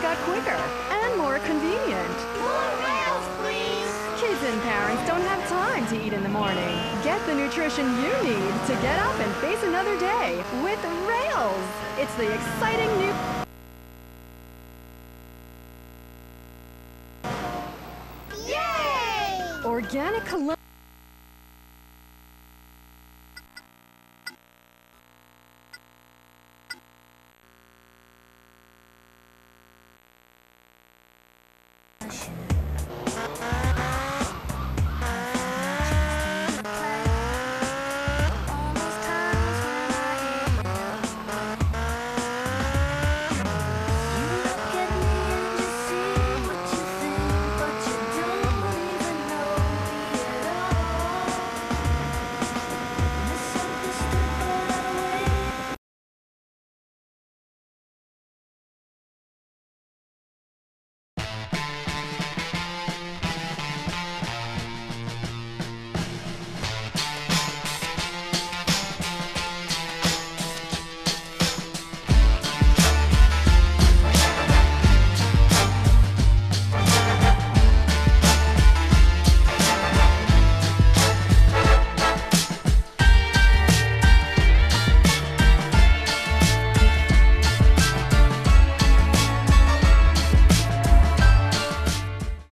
got quicker and more convenient. More rails, please! Kids and parents don't have time to eat in the morning. Get the nutrition you need to get up and face another day with Rails. It's the exciting new... Yay! Organic cologne.